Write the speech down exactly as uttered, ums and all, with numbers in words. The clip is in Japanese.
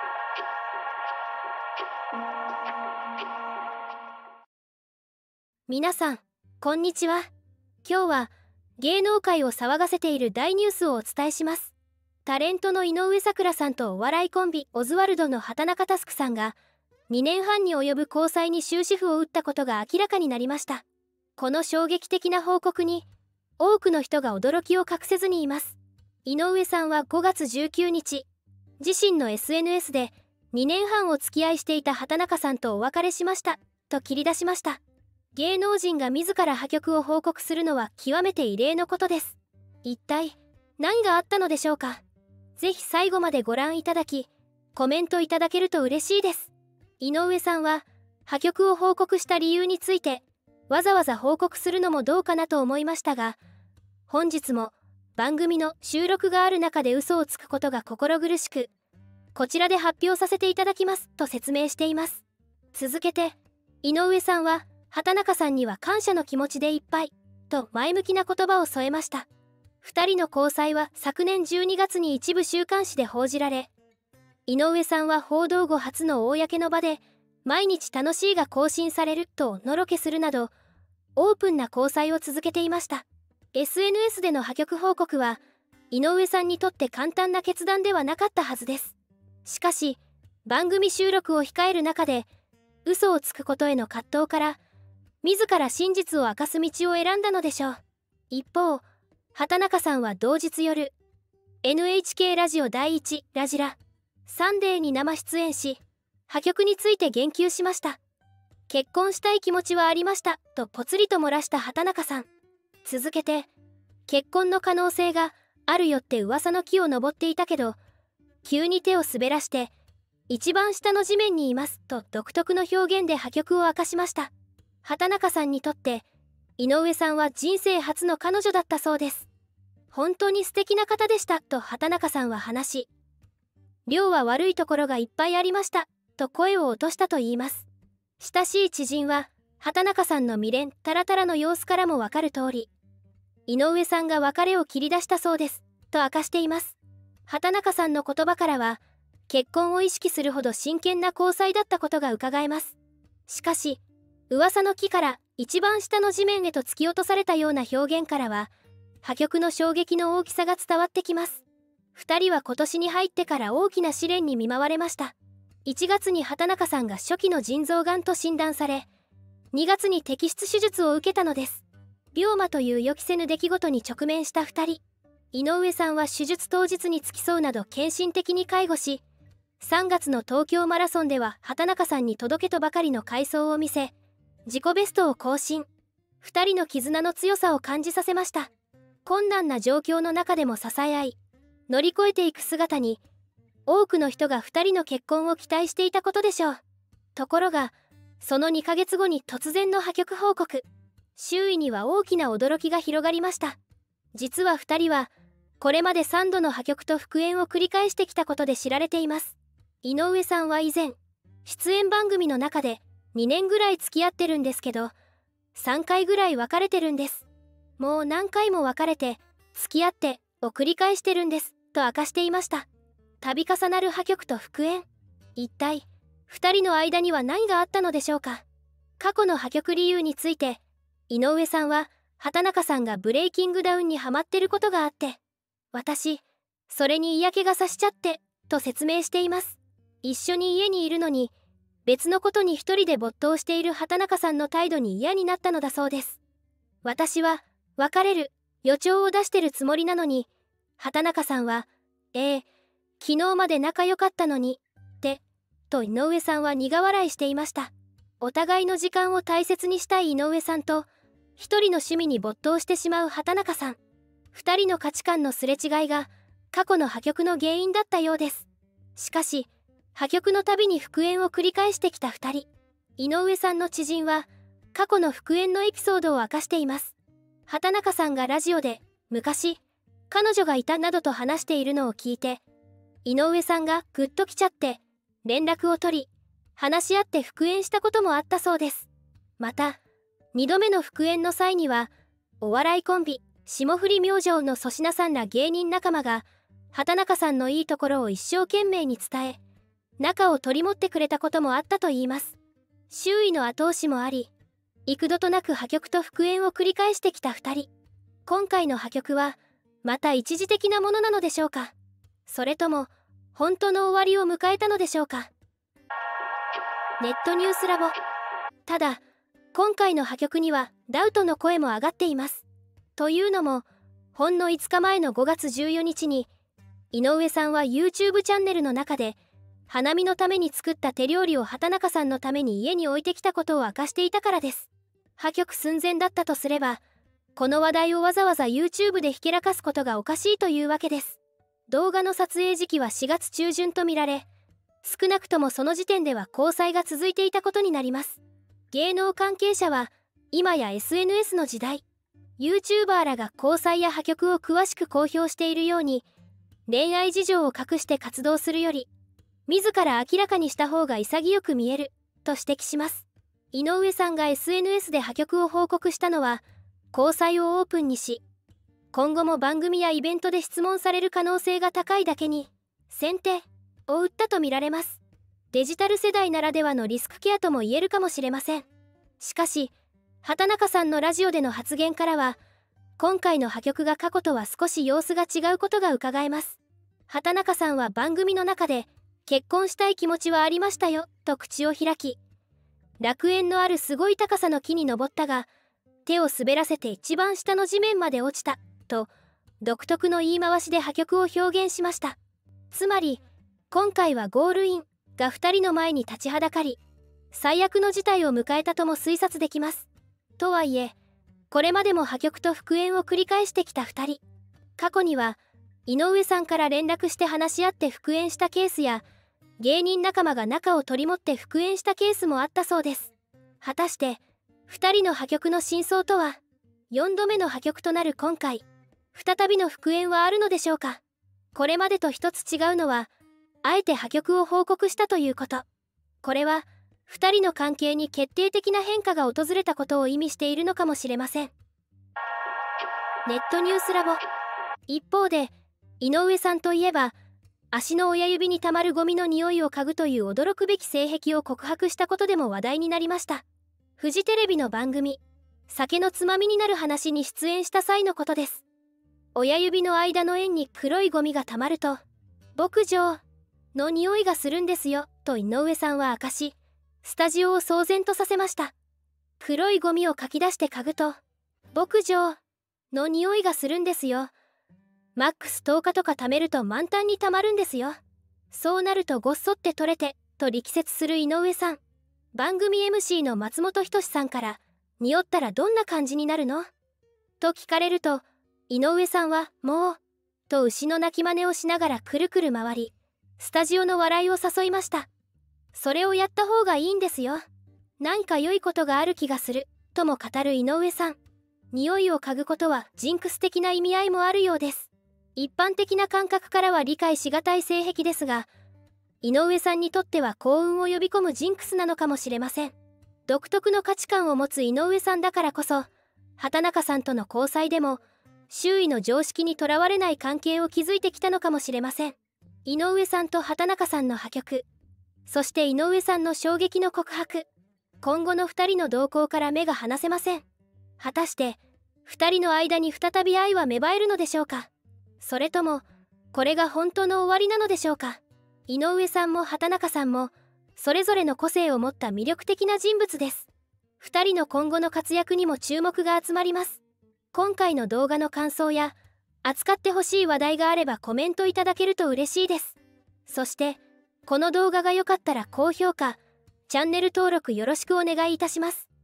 皆さん、こんにちは。今日は芸能界を騒がせている大ニュースをお伝えします。タレントの井上咲楽さんとお笑いコンビオズワルドの畑中佑さんがにねんはんに及ぶ交際に終止符を打ったことが明らかになりました。この衝撃的な報告に多くの人が驚きを隠せずにいます。井上さんはごがつじゅうくにち、自身の エスエヌエス でにねんはんお付き合いしていた畑中さんとお別れしましたと切り出しました。芸能人が自ら破局を報告するのは極めて異例のことです。一体何があったのでしょうか。ぜひ最後までご覧いただき、コメントいただけると嬉しいです。井上さんは破局を報告した理由についてわざわざ報告するのもどうかなと思いましたが、本日も番組の収録がある中で嘘をつくことが心苦しく、こちらで発表させていただきますと説明しています。続けて井上さんは畑中さんには感謝の気持ちでいっぱいと前向きな言葉を添えました。ふたりの交際は昨年じゅうにがつに一部週刊誌で報じられ、井上さんは報道後初の公の場で毎日楽しいが更新されるとのろけするなどオープンな交際を続けていました。 エスエヌエス での破局報告は井上さんにとって簡単な決断ではなかったはずです。しかし番組収録を控える中で嘘をつくことへの葛藤から自ら真実を明かす道を選んだのでしょう。一方、畑中さんは同日夜 エヌエイチケー ラジオだいいちラジラサンデーに生出演し、破局について言及しました。結婚したい気持ちはありましたとぽつりと漏らした畑中さん。続けて、結婚の可能性があるよって噂の木を登っていたけど、急に手を滑らして一番下の地面にいますと独特の表現で破局を明かしました。畑中さんにとって井上さんは人生初の彼女だったそうです。本当に素敵な方でしたと畑中さんは話し、亮は悪いところがいっぱいありましたと声を落としたといいます。親しい知人は畑中さんの未練タラタラの様子からもわかる通り、井上さんが別れを切り出したそうですと明かしています。畑中さんの言葉からは結婚を意識するほど真剣な交際だったことがうかがえます。しかし噂の木から一番下の地面へと突き落とされたような表現からは破局の衝撃の大きさが伝わってきます。ふたりは今年に入ってから大きな試練に見舞われました。いちがつに畑中さんが初期の腎臓がんと診断され、にがつに摘出手術を受けたのです。病魔という予期せぬ出来事に直面したふたり。井上さんは手術当日に付き添うなど献身的に介護し、さんがつの東京マラソンでは畑中さんに届けとばかりの快走を見せ、自己ベストを更新。ふたりの絆の強さを感じさせました。困難な状況の中でも支え合い、乗り越えていく姿に、多くの人がふたりの結婚を期待していたことでしょう。ところが、そのにかげつごに突然の破局報告。周囲には大きな驚きが広がりました。実はふたりは、これまでさんどの破局と復縁を繰り返してきたことで知られています。井上さんは以前、出演番組の中で、にねんぐらい付き合ってるんですけど、さんかいぐらい別れてるんです。もう何回も別れて、付き合ってを繰り返してるんです、と明かしていました。度重なる破局と復縁。一体、ふたりの間には何があったのでしょうか。過去の破局理由について、井上さんは、畑中さんがブレイキングダウンにハマってることがあって、私、それに嫌気がさしちゃって、と説明しています。一緒に家にいるのに、別のことに一人で没頭している畑中さんの態度に嫌になったのだそうです。私は別れる予兆を出してるつもりなのに、畑中さんは、ええ、昨日まで仲良かったのに、って、と井上さんは苦笑いしていました。お互いの時間を大切にしたい井上さんと、一人の趣味に没頭してしまう畑中さん。二人の価値観のすれ違いが過去の破局の原因だったようです。しかし、破局のたびに復縁を繰り返してきたふたり。井上さんの知人は過去の復縁のエピソードを明かしています。畑中さんがラジオで昔彼女がいたなどと話しているのを聞いて、井上さんがグッときちゃって連絡を取り話し合って復縁したこともあったそうです。またにどめの復縁の際にはお笑いコンビ霜降り明星の粗品さんら芸人仲間が畑中さんのいいところを一生懸命に伝え、 仲を取り持ってくれたこともあったといいます。周囲の後押しもあり、幾度となく破局と復縁を繰り返してきたふたり。今回の破局はまた一時的なものなのでしょうか。それとも本当の終わりを迎えたのでしょうか。ネットニュースラボ。ただ今回の破局にはダウトの声も上がっています。というのも、ほんのいつかまえのごがつじゅうよっかに井上さんは YouTube チャンネルの中で花見のために作った手料理を畑中さんのために家に置いてきたことを明かしていたからです。破局寸前だったとすれば、この話題をわざわざ YouTube でひけらかすことがおかしいというわけです。動画の撮影時期はしがつちゅうじゅんとみられ、少なくともその時点では交際が続いていたことになります。芸能関係者は今や エスエヌエス の時代、YouTuber らが交際や破局を詳しく公表しているように、恋愛事情を隠して活動するより自ら明らかにした方が潔く見えると指摘します。井上さんが エスエヌエス で破局を報告したのは交際をオープンにし、今後も番組やイベントで質問される可能性が高いだけに先手を打ったとみられます。デジタル世代ならではのリスクケアとも言えるかもしれません。しかし畑中さんのラジオでの発言からは、今回の破局が過去とは少し様子が違うことがうかがえます。畑中さんは番組の中で結婚したい気持ちはありましたよと口を開き、楽園のあるすごい高さの木に登ったが手を滑らせて一番下の地面まで落ちたと独特の言い回しで破局を表現しました。つまり今回はゴールインがふたりの前に立ちはだかり、最悪の事態を迎えたとも推察できます。とはいえ、これまでも破局と復縁を繰り返してきたふたり。過去には井上さんから連絡して話し合って復縁したケースや、芸人仲間が仲を取り持って復縁したケースもあったそうです。果たしてふたりの破局の真相とは。よんどめの破局となる今回、再びの復縁はあるのでしょうか。これまでと一つ違うのは、あえて破局を報告したということ。これはふたりの関係に決定的な変化が訪れたことを意味しているのかもしれません。ネットニュースラボ。一方で井上さんといえば、足の親指にたまるゴミの匂いを嗅ぐという驚くべき性癖を告白したことでも話題になりました。フジテレビの番組「酒のつまみになる話」に出演した際のことです。親指の間の円に黒いゴミがたまると牧場の匂いがするんですよと井上さんは明かし、スタジオを騒然とさせました。黒いゴミをかき出して嗅ぐと牧場の匂いがするんですよ。マックスとおかとか貯めると満タンにたまるんですよ。そうなるとごっそって取れてと力説する井上さん。番組 エムシー の松本人志さんから「匂ったらどんな感じになるの?」と聞かれると、井上さんは「もう」と牛の鳴き真似をしながらくるくる回り、スタジオの笑いを誘いました。それをやった方がいいんですよ。なんか良いことがある気がするとも語る井上さん。匂いを嗅ぐことはジンクス的な意味合いもあるようです。一般的な感覚からは理解しがたい性癖ですが、井上さんにとっては幸運を呼び込むジンクスなのかもしれません。独特の価値観を持つ井上さんだからこそ、畑中さんとの交際でも周囲の常識にとらわれない関係を築いてきたのかもしれません。井上さんと畑中さんの破局、そして井上さんの衝撃の告白、今後のふたりの動向から目が離せません。果たしてふたりの間に再び愛は芽生えるのでしょうか。それともこれが本当の終わりなのでしょうか。井上さんも畑中さんもそれぞれの個性を持った魅力的な人物です。ふたりの今後の活躍にも注目が集まります。今回の動画の感想や扱ってほしい話題があればコメントいただけると嬉しいです。そしてこの動画が良かったら高評価、チャンネル登録よろしくお願いいたします。